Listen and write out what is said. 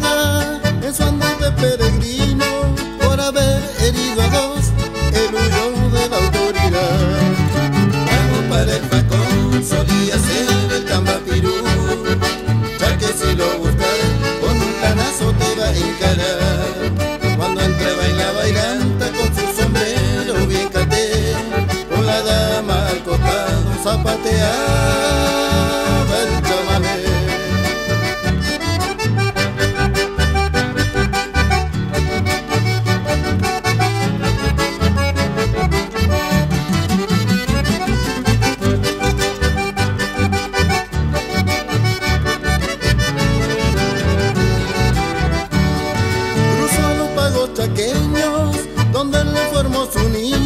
vida en su andar de peregrino, por haber herido a dos, él huyó de la autoridad. Algo para el facón solía ser el cambapirú, ya que si lo buscas con un canazo te va a encarar. Cuando entraba en la bailanta con su sombrero bien caté, con la dama al costado zapateaba el chamamé. Chaqueños, donde le formó su niño.